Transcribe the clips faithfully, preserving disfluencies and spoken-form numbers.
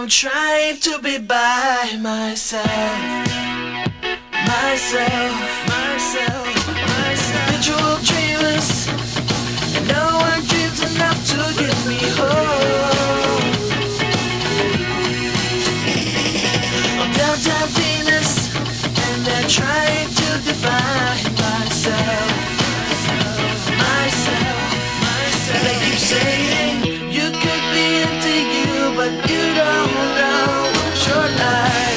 trying to be by myself, myself, myself, myself. Visual dreamers, and no one dreams enough to get me home. I'm downtown Venus, and they're trying to define myself, myself, myself. They keep saying you could be into you, but you don't know what you're like.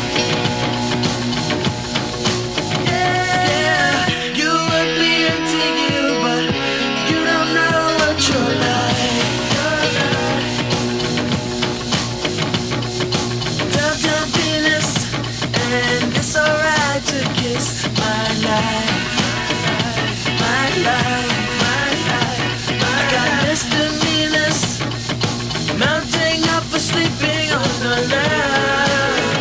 Yeah, you would be into you, but you don't know what you're like. You're like downtown Venus, and it's alright to kiss my life, my life, my life. I got misdemeanors mounting up for sleeping on the line.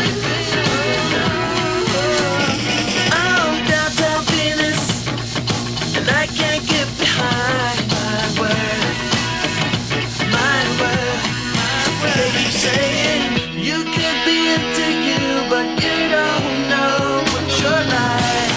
I'm downtown Venus, and I can't get behind my word, my word, my word. They keep saying you could be into you, but you don't know what you're like.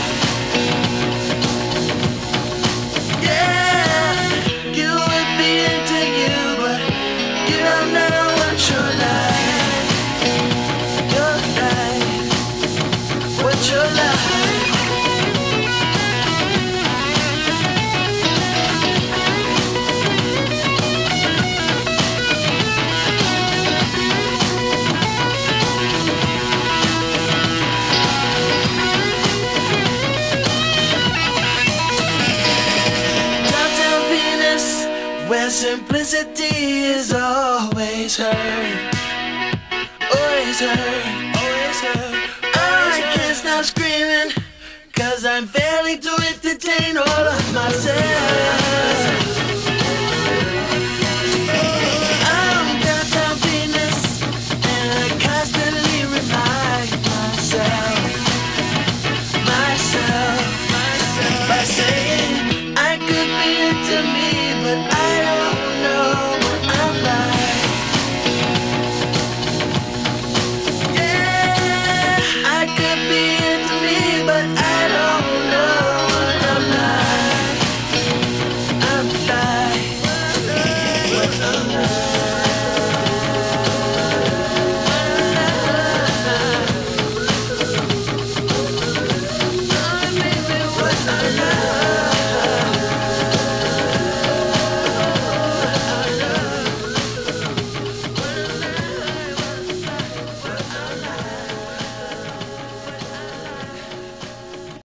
Yeah, you would be into you, but you don't know what you're like. You're like what you're like. Downtown Venus, where simplicity is always heard, always heard, always heard. I can't stop screaming, cause I'm failing to entertain all of myself.